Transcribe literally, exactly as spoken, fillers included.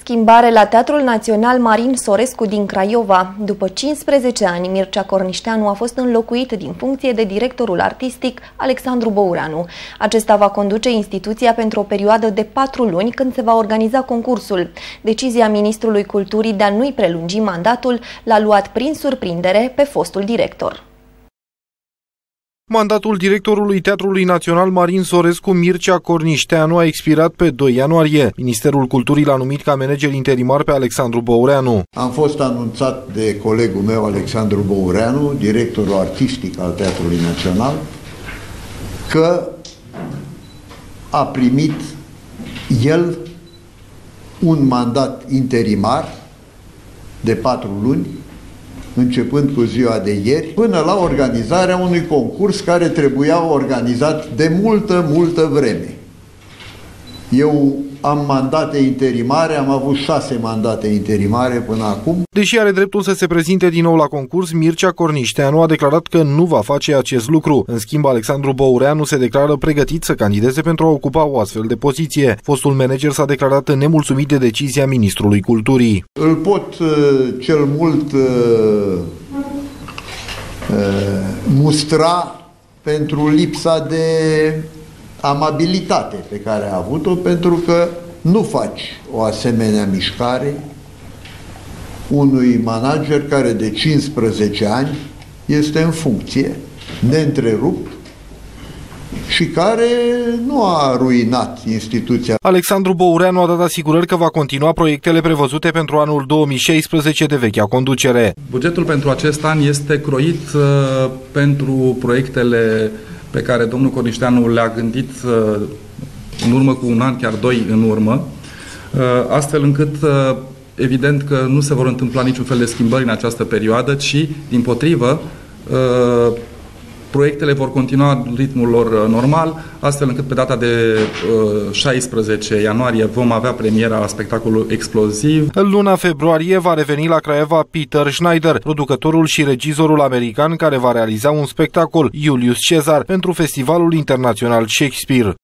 Schimbare la Teatrul Național Marin Sorescu din Craiova. După cincisprezece ani, Mircea Cornișteanu a fost înlocuit din funcție de directorul artistic Alexandru Băureanu. Acesta va conduce instituția pentru o perioadă de patru luni când se va organiza concursul. Decizia Ministrului Culturii de a nu-i prelungi mandatul l-a luat prin surprindere pe fostul director. Mandatul directorului Teatrului Național Marin Sorescu, Mircea Cornișteanu, a expirat pe doi ianuarie. Ministerul Culturii l-a numit ca manager interimar pe Alexandru Băureanu. Am fost anunțat de colegul meu, Alexandru Băureanu, directorul artistic al Teatrului Național, că a primit el un mandat interimar de patru luni, începând cu ziua de ieri, până la organizarea unui concurs care trebuia organizat de multă, multă vreme. Eu am mandate interimare, am avut șase mandate interimare până acum. Deși are dreptul să se prezinte din nou la concurs, Mircea Cornișteanu a declarat că nu va face acest lucru. În schimb, Alexandru Băureanu se declară pregătit să candideze pentru a ocupa o astfel de poziție. Fostul manager s-a declarat nemulțumit de decizia Ministrului Culturii. Îl pot uh, cel mult uh, uh, mustra pentru lipsa de amabilitate pe care a avut-o, pentru că nu faci o asemenea mișcare unui manager care de cincisprezece ani este în funcție, neîntrerupt, și care nu a ruinat instituția. Alexandru Băureanu a dat asigurări că va continua proiectele prevăzute pentru anul două mii șaisprezece de vechea conducere. Bugetul pentru acest an este croit uh, pentru proiectele pe care domnul Cornișteanu le-a gândit uh, în urmă cu un an, chiar doi în urmă, uh, astfel încât uh, evident că nu se vor întâmpla niciun fel de schimbări în această perioadă, ci, dimpotrivă, uh, proiectele vor continua în ritmul lor normal, astfel încât pe data de uh, șaisprezece ianuarie vom avea premiera spectacolului Exploziv. În luna februarie va reveni la Craiova Peter Schneider, producătorul și regizorul american care va realiza un spectacol, Julius Caesar, pentru Festivalul Internațional Shakespeare.